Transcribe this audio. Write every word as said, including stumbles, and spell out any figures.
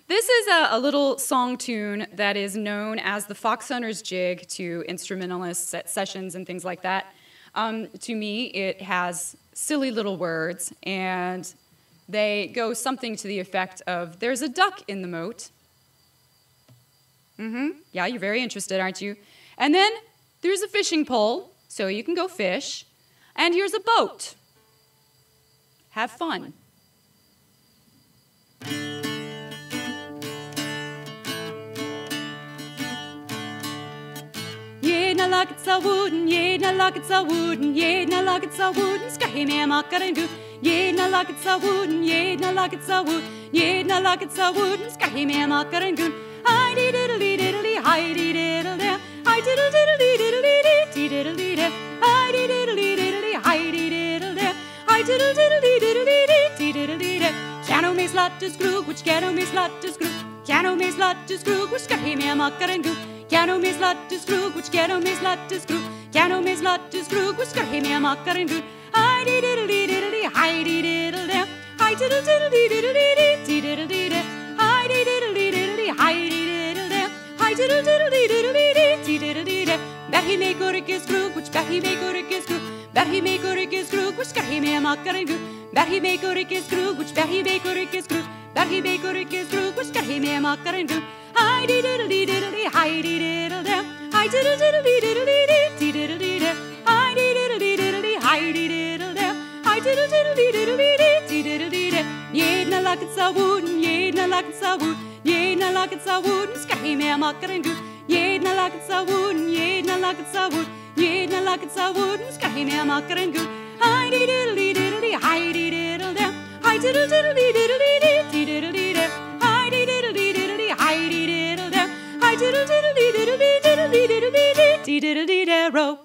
This is a, a little song tune that is known as the Fox Hunter's Jig to instrumentalists at sessions and things like that. Um, to me, it has silly little words, and they go something to the effect of, there's a duck in the moat. Mm-hmm. Yeah, you're very interested, aren't you? And then there's a fishing pole, so you can go fish. And here's a boat. Have fun. Jedna laget sa wooden, jedna laget sa wooden, jedna laget sa wooden, ska he me makaren du. Jedna laget sa wooden, jedna laget sa wooden, jedna laget sa wooden, ska he me makaren du. Hi diddle diddle hi diddle there, hi diddle diddle diddle diddle diddle, hi diddle diddle hi diddle there, hi diddle diddle diddle diddle diddle. Piano me slatte skrug, which piano me slatte skrug, piano me slatte skrug, which ska he me makaren du. Piano me slatte skrug, which piano me slatte skrug, piano me slatte skrug, which ska he me makaren du. Hi diddle diddle hi diddle there, hi diddle diddle diddle diddle diddle, hi diddle diddle hi diddle there, hi diddle diddle diddle diddle diddle. That he make or kiss skrug, which that he make or kiss skrug, that he make or kiss skrug, which ska he me makaren du. That he make or kiss skrug, which that he make or kiss skrug, that he make or kiss skrug, which ska he me makaren du. Hi diddle diddle hi diddle there, hi diddle diddle diddle diddle diddle, hi diddle diddle hi diddle there, hi diddle diddle diddle diddle diddle. Jedna laget sa wooden, jedna laget sa wooden, jedna laget sa wooden, ska he me makaren du. Jedna laget sa wooden, jedna laget sa wooden, jedna laget sa wooden, ska he me makaren du. Hi diddle diddle hi diddle there, hi diddle diddle diddle diddle diddle, hi diddle diddle hi diddle there, hi diddle diddle diddle diddle diddle diddle diddle diddle.